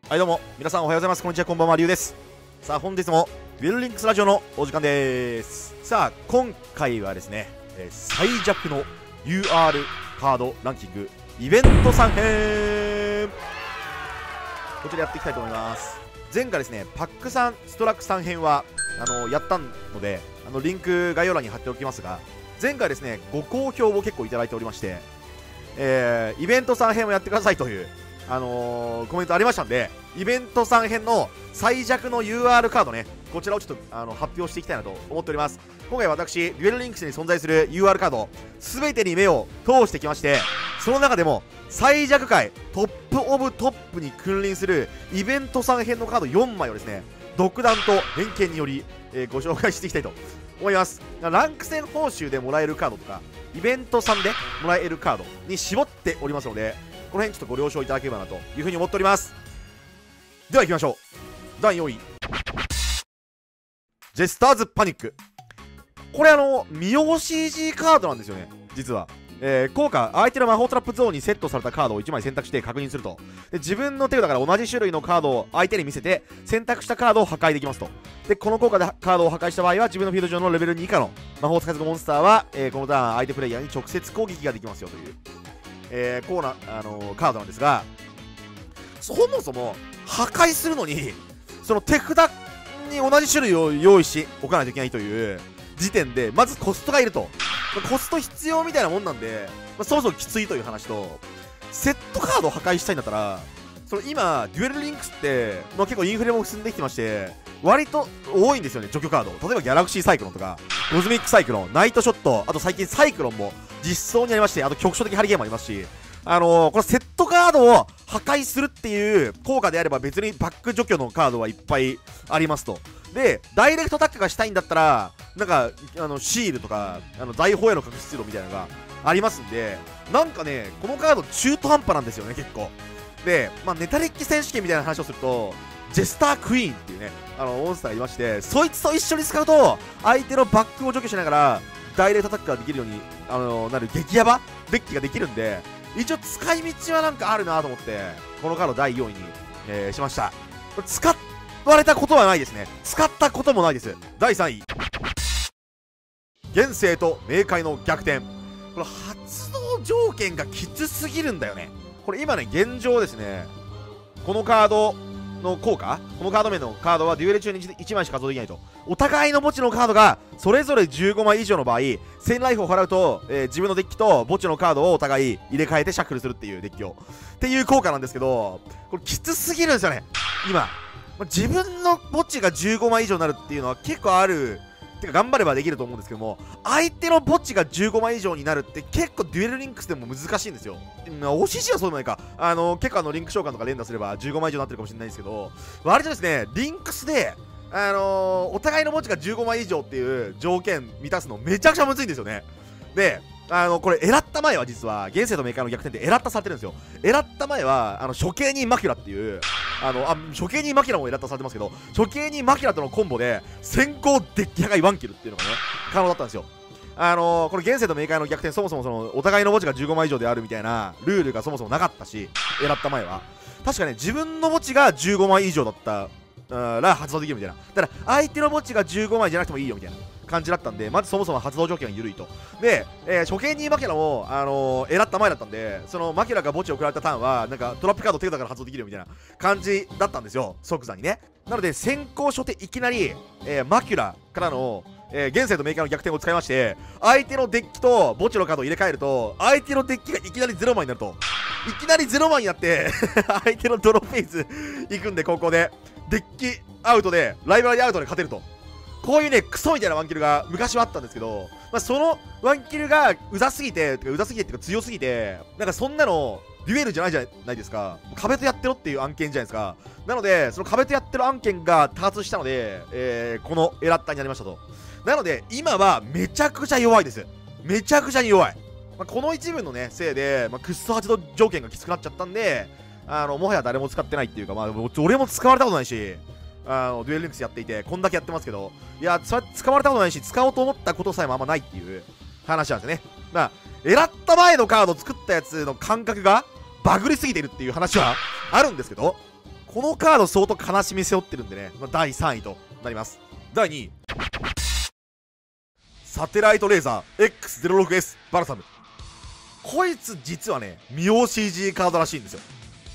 はいどうも皆さんおはようございます。こんにちは、こんばんは、りゅうです。さあ本日もデュエルリンクスラジオのお時間です。さあ今回はですね、最弱の UR カードランキングイベント3編、こちらやっていきたいと思います。前回ですねパック3ストラック3編はやったのでリンク概要欄に貼っておきますが、前回ですねご好評を結構いただいておりまして、イベント3編をやってくださいというコメントありましたんで、イベント3編の最弱の UR カードね、こちらをちょっと発表していきたいなと思っております。今回私デュエルリンクスに存在する UR カード全てに目を通してきまして、その中でも最弱界トップオブトップに君臨するイベント3編のカード4枚をですね独断と偏見により、ご紹介していきたいと思います。ランク戦報酬でもらえるカードとかイベント3でもらえるカードに絞っておりますので、この辺ちょっとご了承いただければなというふうに思っております。では行きましょう。第4位ジェスターズパニック。これ未用 CG カードなんですよね実は。効果、相手の魔法トラップゾーンにセットされたカードを1枚選択して確認すると。で自分の手札から同じ種類のカードを相手に見せて選択したカードを破壊できますと。でこの効果でカードを破壊した場合は自分のフィールド上のレベル2以下の魔法使いモンスターは、このターン相手プレイヤーに直接攻撃ができますよという、こうなカードなんですが、そもそも破壊するのにその手札に同じ種類を用意しておかないといけないという時点でまずコストがいると。コスト必要みたいなもんなんで、そもそもきついという話と、セットカードを破壊したいんだったら今デュエルリンクスって、結構インフレも進んできてまして割と多いんですよね除去カード。例えばギャラクシーサイクロンとかコズミックサイクロン、ナイトショット、あと最近サイクロンも実装にありまして、あと局所的ハリケーンもありますし、このセットカードを破壊するっていう効果であれば別にバック除去のカードはいっぱいありますと。でダイレクトタックがしたいんだったらなんかシールとか大砲への確執度みたいなのがありますんで、なんかねこのカード中途半端なんですよね結構。でネタデッキ選手権みたいな話をするとジェスタークイーンっていうねモンスターがいまして、そいつと一緒に使うと相手のバックを除去しながらダイレクトタックができるようになる激ヤバデッキができるんで、一応使い道はなんかあるなと思ってこのカード第4位に、しました。使われたことはないですね。使ったこともないです。第3位現世と冥界の逆転。これ発動条件がきつすぎるんだよね。これ今ね現状ですね、このカードの効果、このカード名のカードはデュエル中に1枚しか活動できないと。お互いの墓地のカードがそれぞれ15枚以上の場合1000ライフを払うと、自分のデッキと墓地のカードをお互い入れ替えてシャッフルするっていうデッキをっていう効果なんですけど、これきつすぎるんですよね今。自分の墓地が15枚以上になるっていうのは結構ある、てか頑張ればできると思うんですけども、相手の墓地が15枚以上になるって結構デュエルリンクスでも難しいんですよ。OCC はそうでもないか、結構リンク召喚とか連打すれば15枚以上になってるかもしれないですけど、割とですねリンクスでお互いの墓地が15枚以上っていう条件満たすのめちゃくちゃむずいんですよね。でこれエラッタ前は実は現世とメーカーの逆転ってエラッタされてるんですよ。エラッタ前は処刑人マキュラっていう処刑人マキュラもエラッタされてますけど、処刑人マキュラとのコンボで先行デッキ破壊1キルっていうのがね可能だったんですよ。これ現世とメーカーの逆転、そもそもお互いの墓地が15枚以上であるみたいなルールがそもそもなかったし、エラッタ前は確かね自分の墓地が15枚以上だったら発動できるみたいな。だから相手の墓地が15枚じゃなくてもいいよみたいな感じだったんで、まずそもそも発動条件が緩いと。で、処刑人マキュラも選った前だったんで、そのマキュラが墓地を食られたターンはなんかトラップカード手札から発動できるよみたいな感じだったんですよ即座にね。なので先行初手いきなり、マキュラからの現世とメーカーの逆転を使いまして相手のデッキと墓地のカードを入れ替えると相手のデッキがいきなり0枚になると。いきなり0枚になって相手のドローフェイズ行くんで、高校でデッキアウトでライバルアウトで勝てると。こういうねクソみたいなワンキルが昔はあったんですけど、そのワンキルがうざすぎてっていうか強すぎて、なんかそんなのデュエルじゃないですか。壁とやってろっていう案件じゃないですか。なのでその壁とやってる案件が多発したので、このエラッタになりましたと。なので今はめちゃくちゃ弱いです。めちゃくちゃに弱い。この一部のねせいで、クッソ発動条件がきつくなっちゃったんで、もはや誰も使ってないっていうか、俺も使われたことないし、デュエルリンクスやっていてこんだけやってますけど、いや使われたことないし使おうと思ったことさえもあんまないっていう話なんですね。選った前のカード作ったやつの感覚がバグりすぎてるっていう話はあるんですけど、 このカード相当悲しみ背負ってるんでね、第3位となります。第2位、サテライトレーザー X06S バルサム。こいつ実はね、ミオ CG カードらしいんですよ。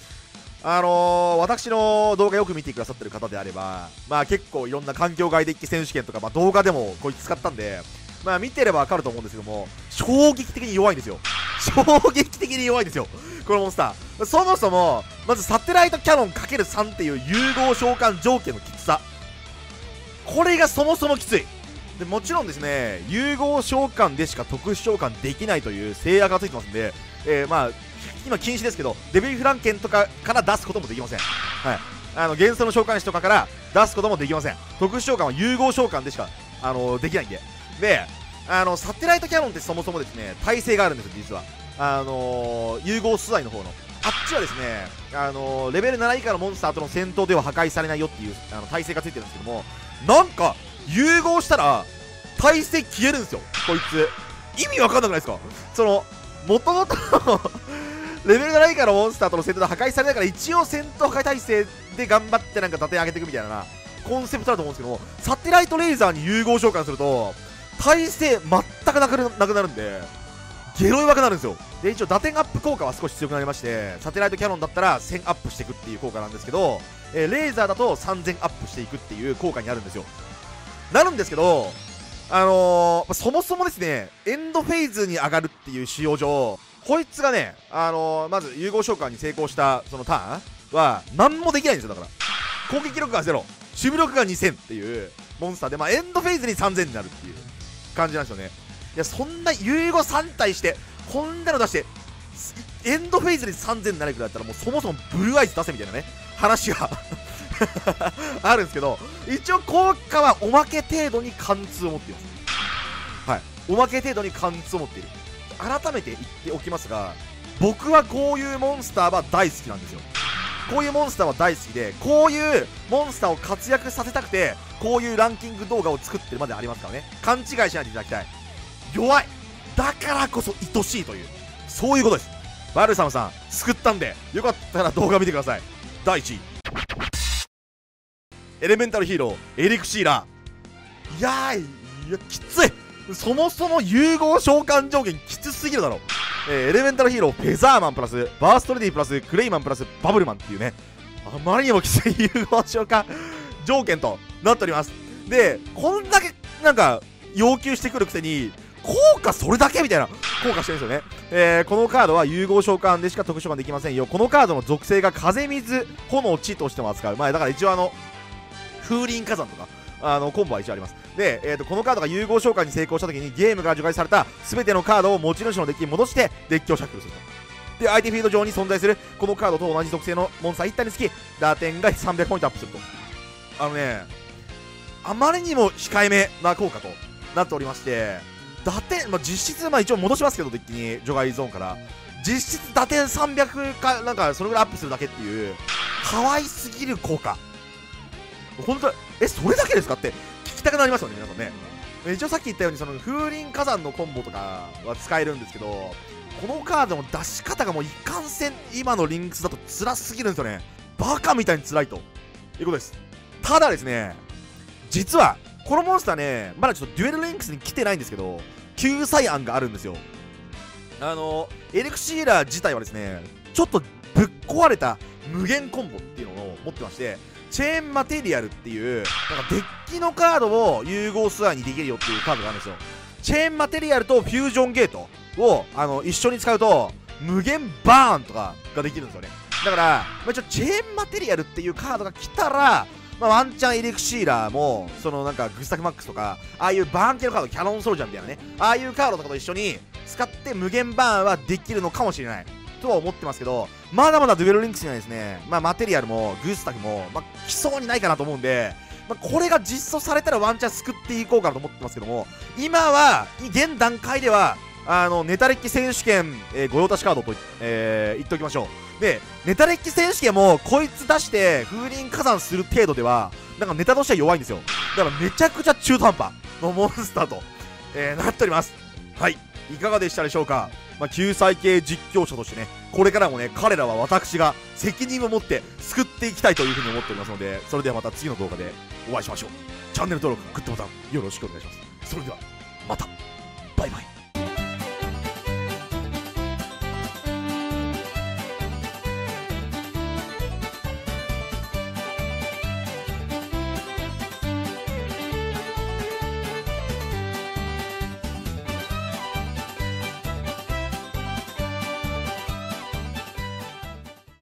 私の動画よく見てくださってる方であれば、結構いろんな環境外デッキ選手権とか、動画でもこいつ使ったんで、見てればわかると思うんですけども、衝撃的に弱いんですよ。衝撃的に弱いんですよ、このモンスター。そもそも、まずサテライトキャノン ×3 っていう融合召喚条件のきつさ。これがそもそもきつい。でもちろんですね、融合召喚でしか特殊召喚できないという制約がついてますんで、今禁止ですけど、デビルフランケンとかから出すこともできません。はい。元素の召喚士とかから出すこともできません。特殊召喚は融合召喚でしか、できないんで。で、サテライトキャノンってそもそもですね、耐性があるんですよ、実は。融合素材の方の。あっちはですね、レベル7以下のモンスターとの戦闘では破壊されないよっていう耐性がついてるんですけども、なんか、融合したら、耐性消えるんですよ、こいつ。意味わかんなくないですか？もともとレベル7以下のモンスターとの戦闘で破壊されないから、一応戦闘破壊耐性で頑張ってなんか打点上げていくみたいなコンセプトだと思うんですけども、サテライトレーザーに融合召喚すると、耐性全くなくなるんで、ゲロ弱くなるんですよ。で、一応打点アップ効果は少し強くなりまして、サテライトキャノンだったら1000アップしていくっていう効果なんですけど、レーザーだと3000アップしていくっていう効果になるんですよ。なるんですけど、そもそもですね、エンドフェーズに上がるっていう仕様上、こいつがね、まず融合召喚に成功したそのターンは何もできないんですよ。だから攻撃力が0、守備力が2000っていうモンスターで、エンドフェーズに3000になるっていう感じなんですよね。いや、そんな融合3体してこんなの出してエンドフェーズに3000になるくらいだったら、もうそもそもブルーアイズ出せみたいなね話があるんですけど、一応効果はおまけ程度に貫通を持っています。はい、おまけ程度に貫通を持っている。改めて言っておきますが、僕はこういうモンスターは大好きなんですよ。こういうモンスターは大好きで、こういうモンスターを活躍させたくて、こういうランキング動画を作ってるまでありますからね。勘違いしないでいただきたい。弱い、だからこそ愛しいという、そういうことです。バルサムさん救ったんで、よかったら動画見てください。第1位、エレメンタルヒーローエリクシーラー。いやきつい。そもそも融合召喚条件きつすぎるだろ。エレメンタルヒーローフェザーマンプラスバーストレディプラスクレイマンプラスバブルマンっていうね、あまりにもきつい融合召喚条件となっております。で、こんだけなんか要求してくるくせに効果それだけみたいな効果してるんですよね。このカードは融合召喚でしか特殊召喚できませんよ。このカードの属性が風水炎地としても扱う。だから一応風林火山とかコンボは一応あります。で、このカードが融合召喚に成功した時にゲームから除外された全てのカードを持ち主のデッキに戻してデッキをシャッフルすると。で、相手フィールド上に存在するこのカードと同じ属性のモンスター1体につき打点が300ポイントアップすると。あまりにも控えめな効果となっておりまして、打点、実質一応戻しますけど、デッキに除外ゾーンから実質打点300かなんかそれぐらいアップするだけっていう可愛すぎる効果。本当それだけですかって聞きたくなりますよね、皆さんね。一応さっき言ったようにその風林火山のコンボとかは使えるんですけど、このカードの出し方がもういかんせん今のリンクスだと辛すぎるんですよね。バカみたいに辛いということです。ただですね、実はこのモンスターね、まだちょっとデュエルリンクスに来てないんですけど、救済案があるんですよ。エリクシーラー自体はですね、ちょっとぶっ壊れた無限コンボっていうのを持ってまして、チェーンマテリアルっていうなんかデッキのカードを融合素材にできるよっていうカードがあるんですよ。チェーンマテリアルとフュージョンゲートを一緒に使うと無限バーンとかができるんですよね。だから、チェーンマテリアルっていうカードが来たら、ワンチャンエリクシーラーもそのなんかグスタフマックスとかああいうバーン系のカード、キャノンソルジャーみたいなね、ああいうカードとかと一緒に使って無限バーンはできるのかもしれないとは思ってますけど、まだまだデュエルリンクスにはですね、マテリアルもグースタフも、来そうにないかなと思うんで、これが実装されたらワンチャン救っていこうかなと思ってますけども、今は現段階ではネタレッキ選手権、御用達カードと、言っておきましょう。で、ネタレッキ選手権もこいつ出して風林火山する程度ではなんかネタとしては弱いんですよ。だからめちゃくちゃ中途半端のモンスターと、なっております。はい、いかがでしたでしょうか。 救済系実況者としてね、これからもね、彼らは私が責任を持って救っていきたいというふうに思っておりますので、それではまた次の動画でお会いしましょう。チャンネル登録、グッドボタンよろしくお願いします。それではまた。